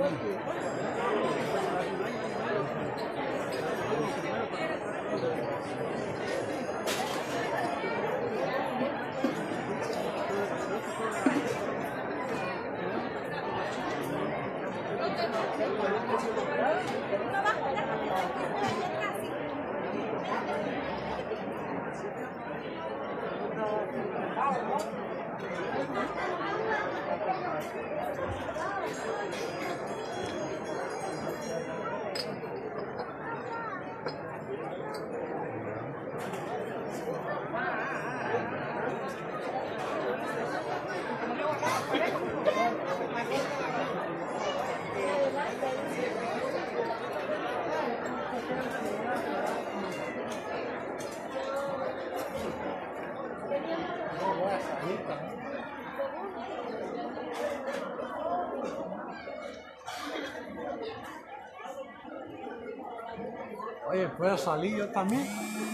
Oye, ¿puedo salir yo también?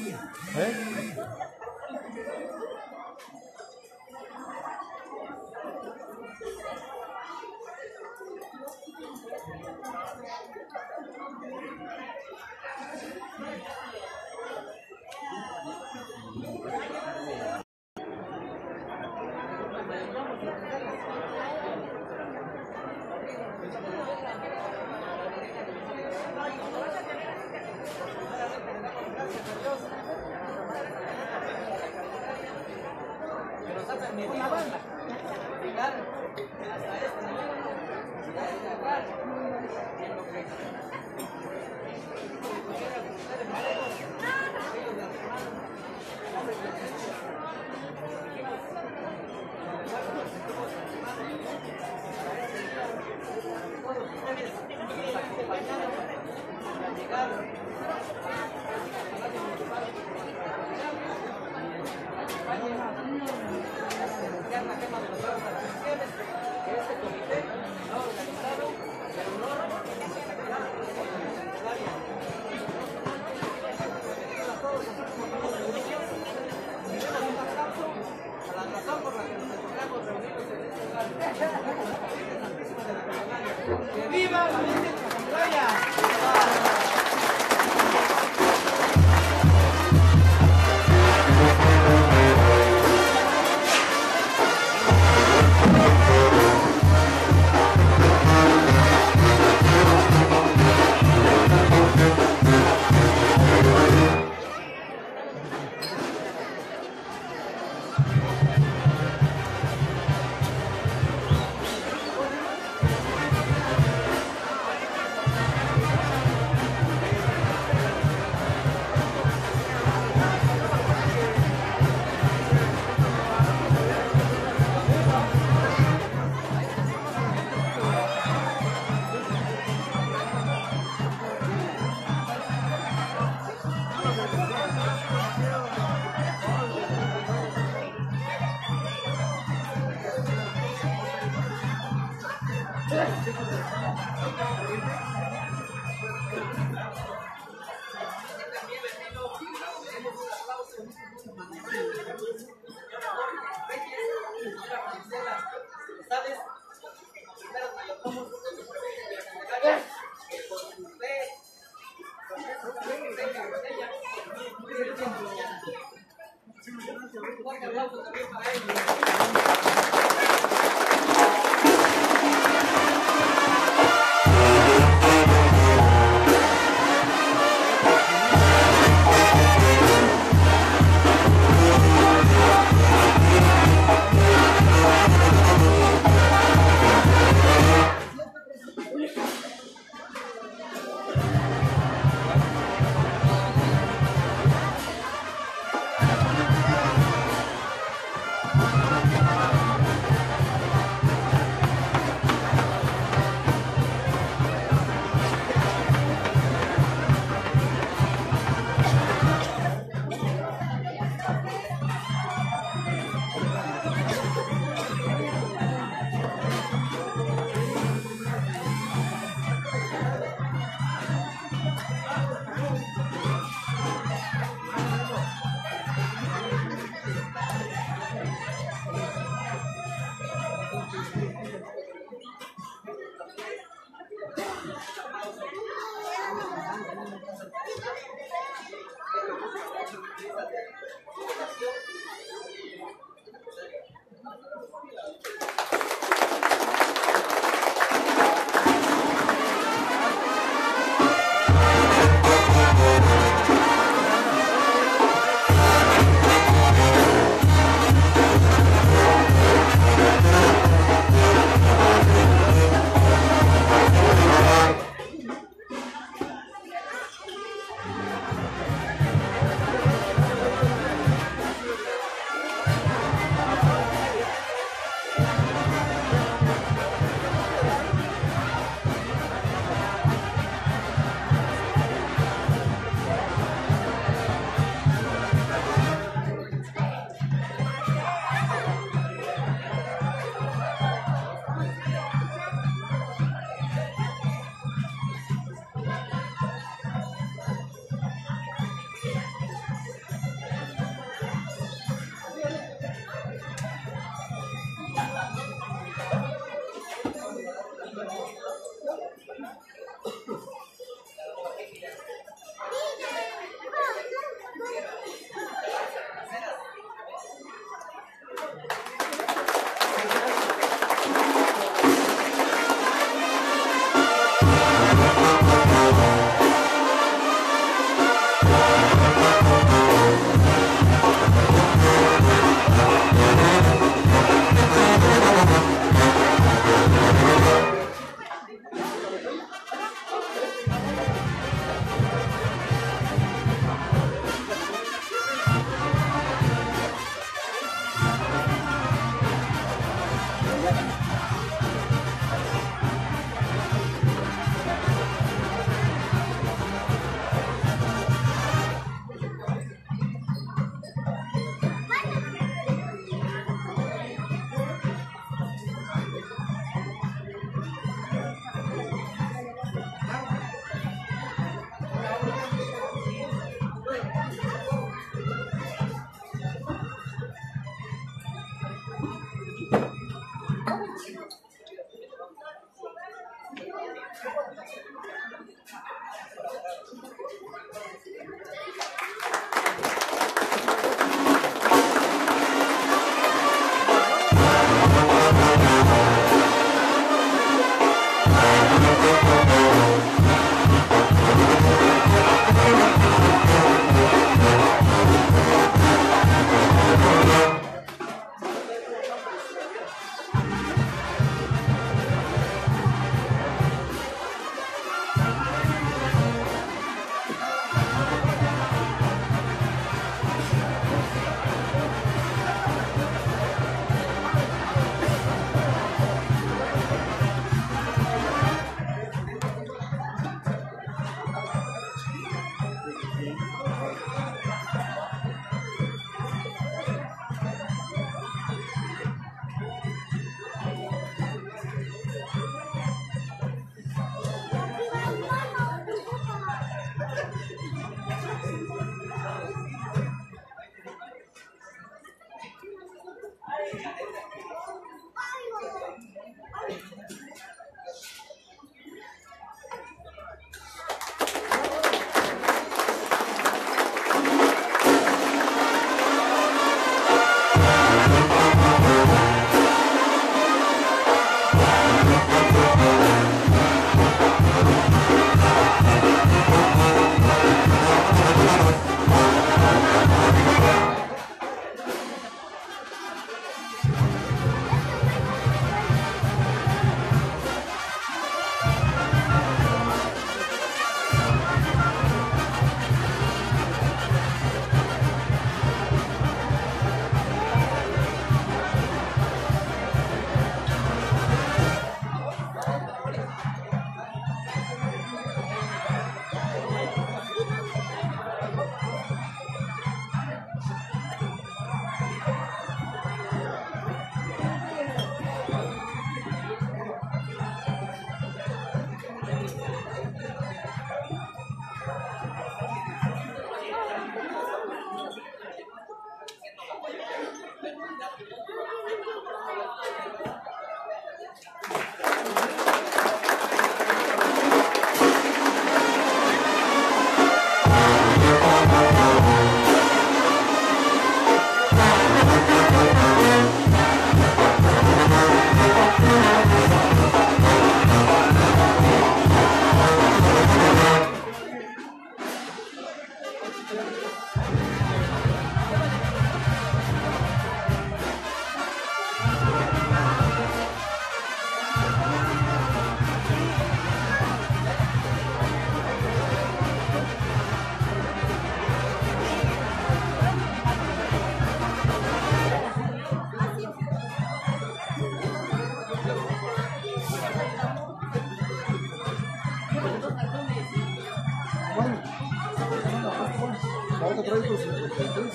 ¡Viva la Virgen de la Playa! Volta atrás do 53.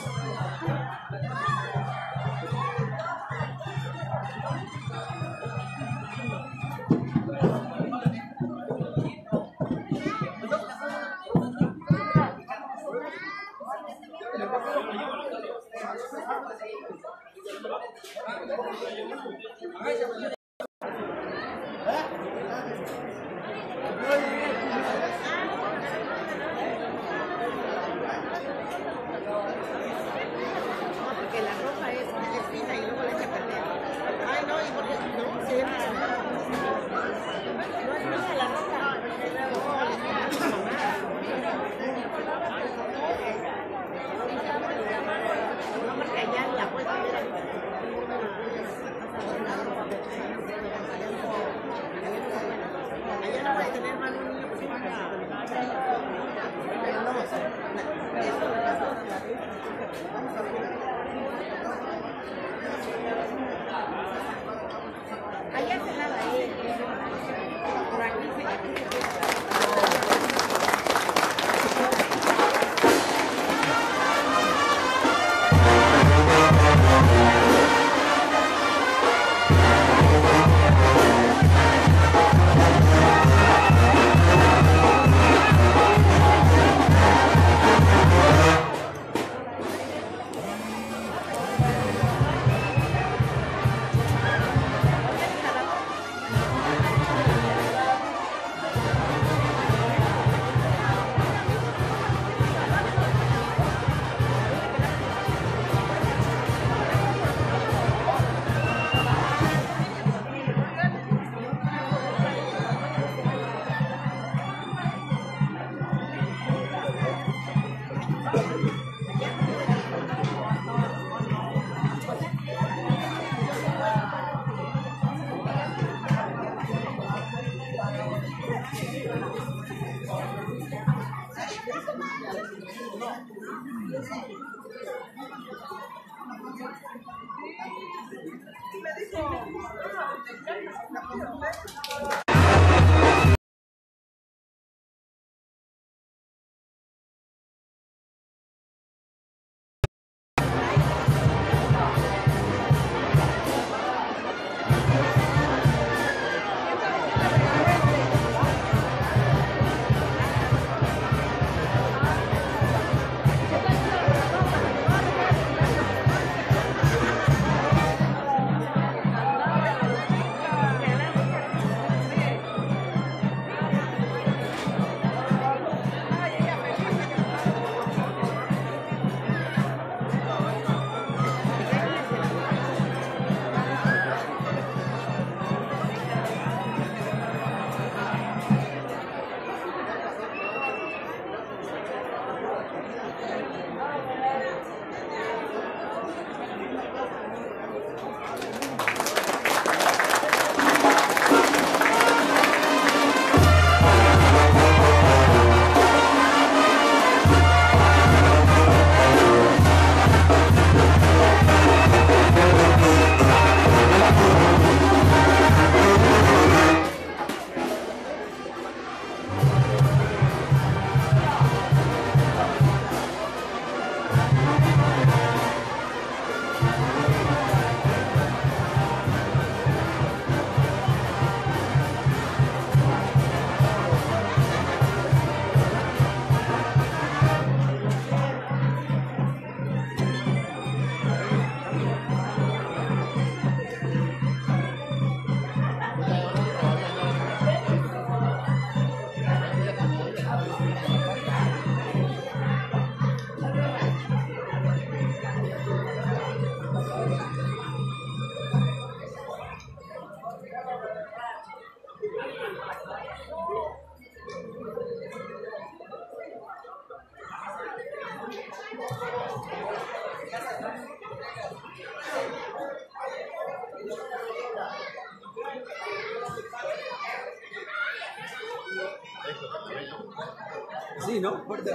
Sí, ¿no? Fuerte.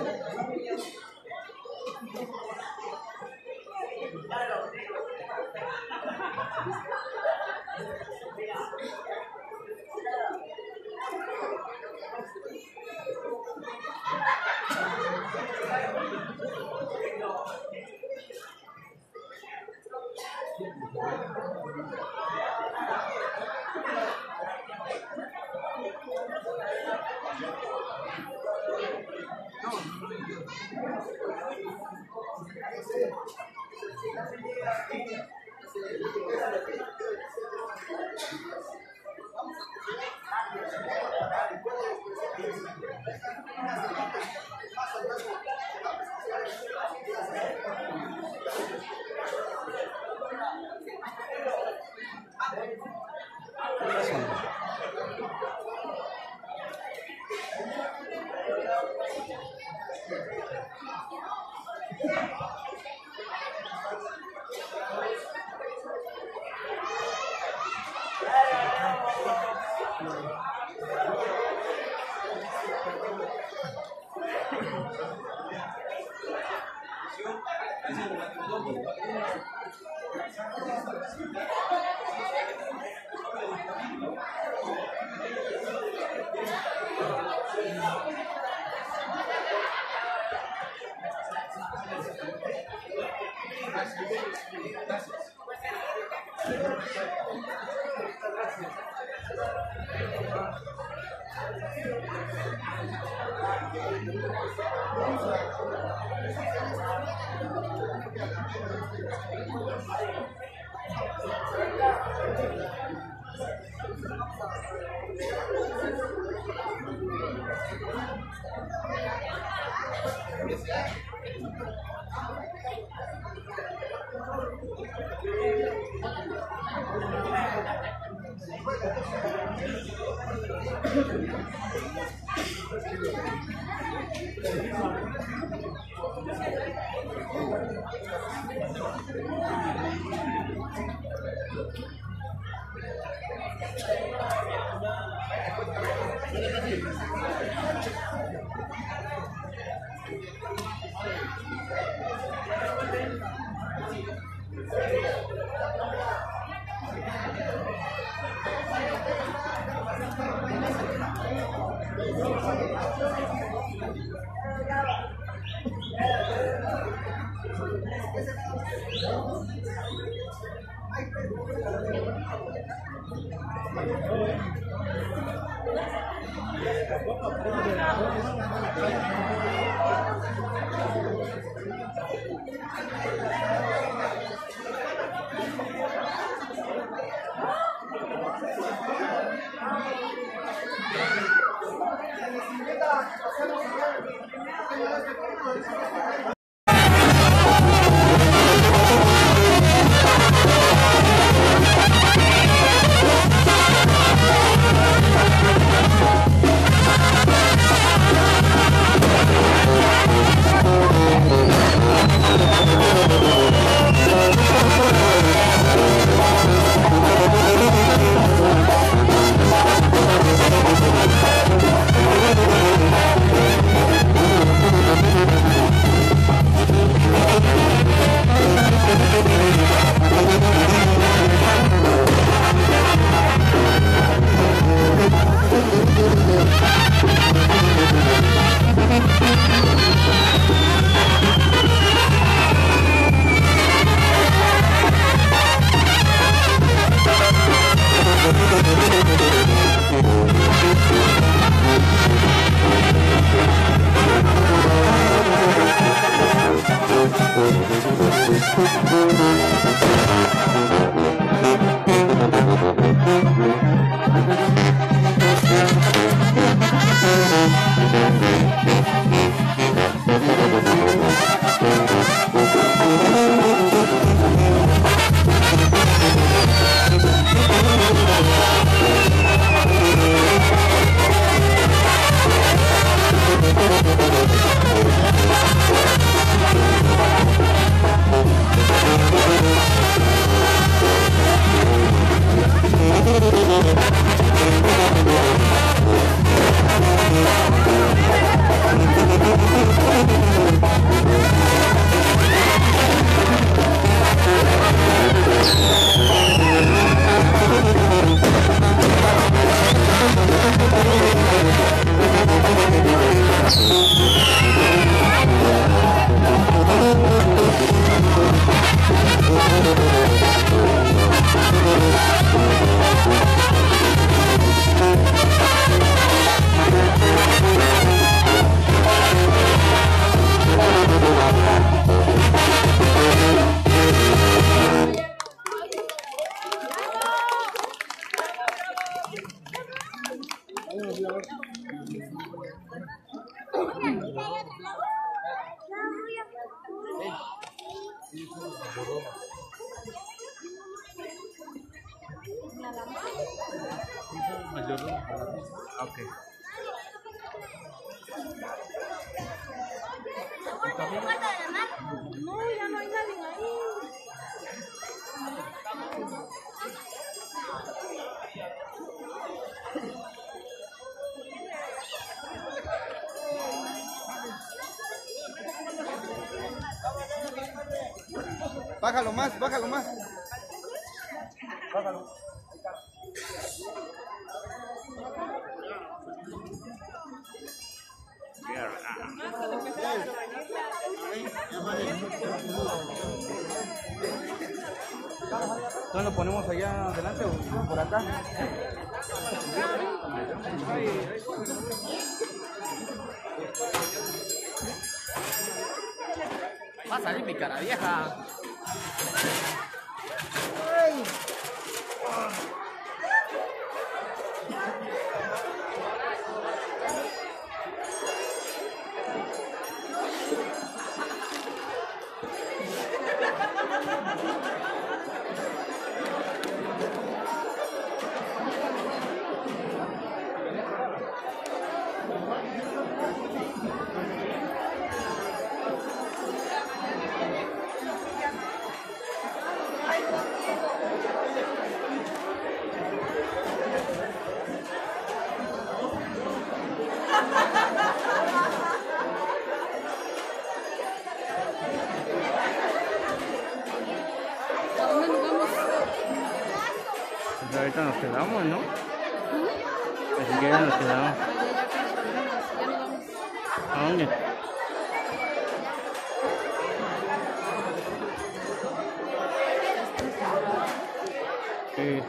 Okay. No, ya no hay nadie ahí. Bájalo más, bájalo más. Bájalo. ¿No lo ponemos allá adelante o por acá? Va a salir mi cara vieja. Pues ahorita nos quedamos, ¿no? Así que ya nos quedamos. ¿A dónde? Sí.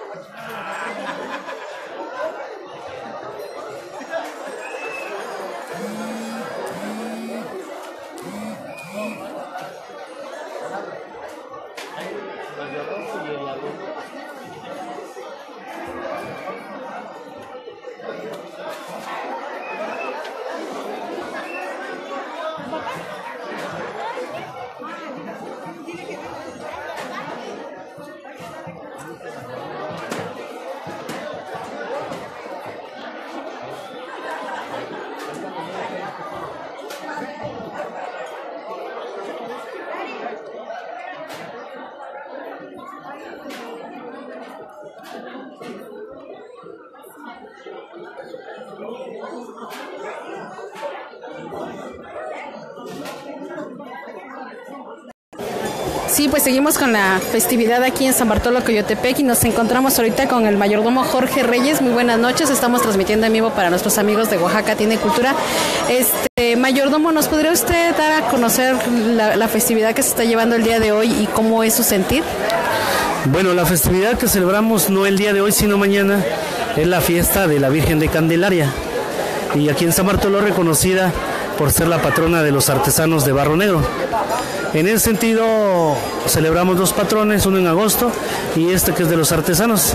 Sí, pues seguimos con la festividad aquí en San Bartolo, Coyotepec, y nos encontramos ahorita con el mayordomo Jorge Reyes. Muy buenas noches, estamos transmitiendo en vivo para nuestros amigos de Oaxaca Tiene Cultura. Mayordomo, ¿nos podría usted dar a conocer la festividad que se está llevando el día de hoy y cómo es su sentir? Bueno, la festividad que celebramos no el día de hoy, sino mañana, es la fiesta de la Virgen de Candelaria. Y aquí en San Bartolo reconocida por ser la patrona de los artesanos de barro negro. En ese sentido celebramos dos patrones, uno en agosto y que es de los artesanos.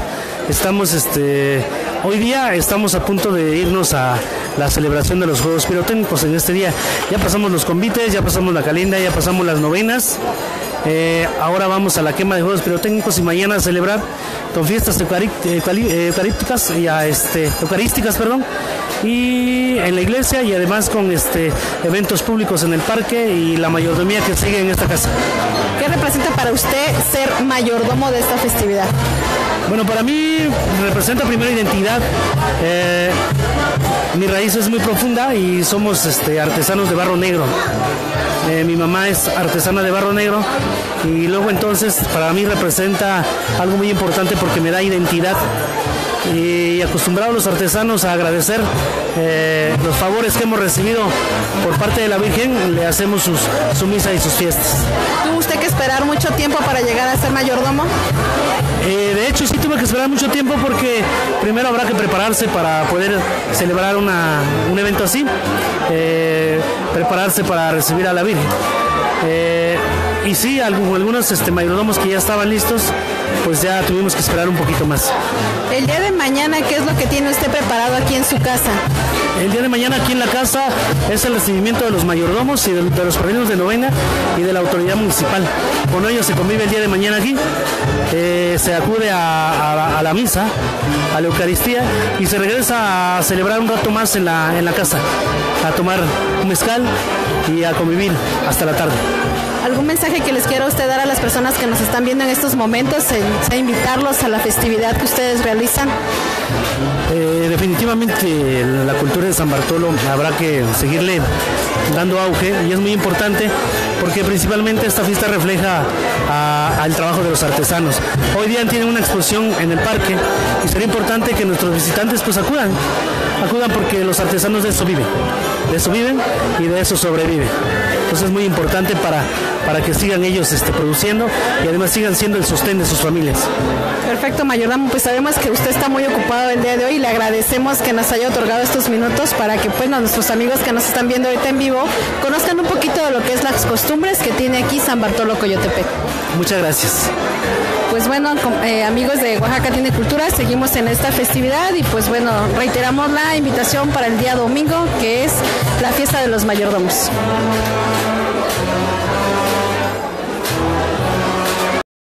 Hoy día estamos a punto de irnos a la celebración de los Juegos Pirotécnicos en este día. Ya pasamos los convites, ya pasamos la calinda, ya pasamos las novenas. Ahora vamos a la quema de Juegos Pirotécnicos y mañana a celebrar con fiestas eucarísticas, y en la iglesia, y además con eventos públicos en el parque y la mayordomía que sigue en esta casa. ¿Qué representa para usted ser mayordomo de esta festividad? Bueno, para mí representa primero identidad. Mi raíz es muy profunda y somos artesanos de barro negro. Mi mamá es artesana de barro negro y luego entonces para mí representa algo muy importante porque me da identidad y acostumbrados los artesanos a agradecer los favores que hemos recibido por parte de la Virgen, le hacemos su misa y sus fiestas. ¿Tuvo usted que esperar mucho tiempo para llegar a ser mayordomo? De hecho sí tuve que esperar mucho tiempo porque primero habrá que prepararse para poder celebrar un evento así, prepararse para recibir a la Virgen. Y sí, algunos mayordomos que ya estaban listos, pues ya tuvimos que esperar un poquito más. El día de mañana, ¿qué es lo que tiene usted preparado aquí en su casa? El día de mañana aquí en la casa es el recibimiento de los mayordomos y de los padrinos de novena y de la autoridad municipal. Con ellos se convive el día de mañana aquí, se acude a la misa, a la Eucaristía y se regresa a celebrar un rato más en la casa, a tomar un mezcal y a convivir hasta la tarde. ¿Algún mensaje que les quiera usted dar a las personas que nos están viendo en estos momentos, invitarlos a la festividad que ustedes realizan? Definitivamente la cultura de San Bartolo habrá que seguirle dando auge y es muy importante porque principalmente esta fiesta refleja al trabajo de los artesanos. Hoy día tienen una exposición en el parque y sería importante que nuestros visitantes pues acudan porque los artesanos de eso viven y de eso sobreviven. Entonces es muy importante para que sigan ellos produciendo y además sigan siendo el sostén de sus familias. Perfecto, mayordomo, pues sabemos que usted está muy ocupado el día de hoy y le agradecemos que nos haya otorgado estos minutos para que pues nuestros amigos que nos están viendo ahorita en vivo conozcan un poquito de lo que es las costumbres que tiene aquí San Bartolo Coyotepec. Muchas gracias. Pues bueno, amigos de Oaxaca Tiene Cultura, seguimos en esta festividad y pues bueno, reiteramos la invitación para el día domingo, que es la fiesta de los mayordomos.